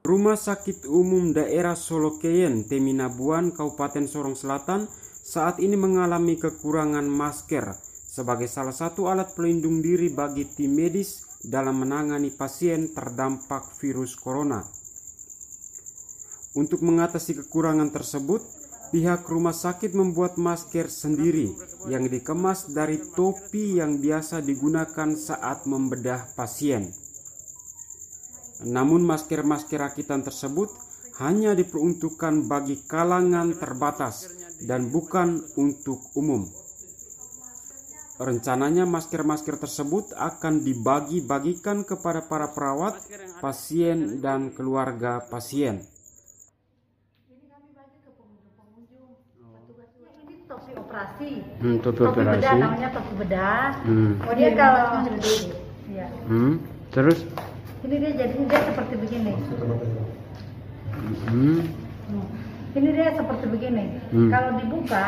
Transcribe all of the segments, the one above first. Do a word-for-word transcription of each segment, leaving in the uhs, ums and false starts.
Rumah Sakit Umum Daerah Solokeyen, Teminabuan, Kabupaten Sorong Selatan saat ini mengalami kekurangan masker sebagai salah satu alat pelindung diri bagi tim medis dalam menangani pasien terdampak virus corona. Untuk mengatasi kekurangan tersebut, pihak rumah sakit membuat masker sendiri yang dikemas dari topi yang biasa digunakan saat membedah pasien. Namun masker-masker rakitan tersebut hanya diperuntukkan bagi kalangan terbatas dan bukan untuk umum. Rencananya masker-masker tersebut akan dibagi-bagikan kepada para perawat, pasien, dan keluarga pasien. Topi operasi, Hmm, topi, topi operasi. bedah, namanya topi bedah. Hmm. Oh dia kalau, ya. Hmm. Terus? Ini dia jadinya dia seperti begini. Hmm. Ini dia seperti begini. Hmm. Kalau dibuka,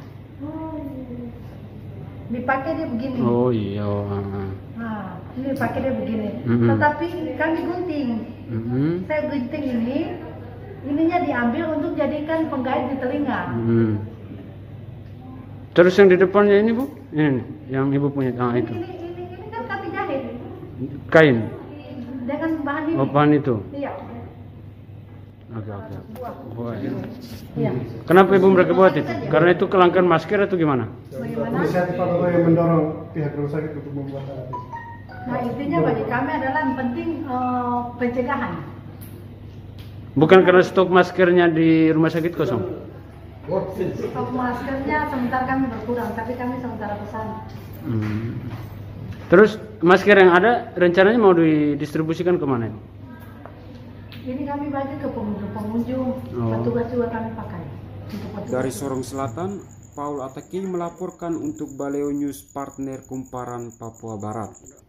dipakai dia begini. Oh iya. Nah, ini dipakai dia begini. Hmm. Tetapi kami gunting. Hmm. Saya gunting ini, ininya diambil untuk jadikan penggait di telinga. Hmm. Terus yang di depannya ini Bu? Ini yang Ibu punya. Ah, itu. Ini, ini, ini kan kami jahit Kain. dengan bahan ini. Oh, bahan itu. Iya. Oke, oke. Buah, ya. Iya. Kenapa Ibu mereka buat itu? Karena itu kelangkaan masker atau gimana? Bagaimana? Inisiatif apa yang mendorong pihak rumah sakit untuk membuat alat ini? Nah intinya bagi kami adalah yang penting uh, pencegahan. Bukan karena stok maskernya di rumah sakit kosong? Stok maskernya sementara kami berkurang, tapi kami sementara pesan. Hmm. Terus masker yang ada rencananya mau didistribusikan kemana? Ini kami bagi ke pengunjung-pengunjung, Oh. petugas juga kami pakai. Untuk petugas. Dari Sorong Selatan, Paul Ataki melaporkan untuk Baleo News Partner Kumparan, Papua Barat.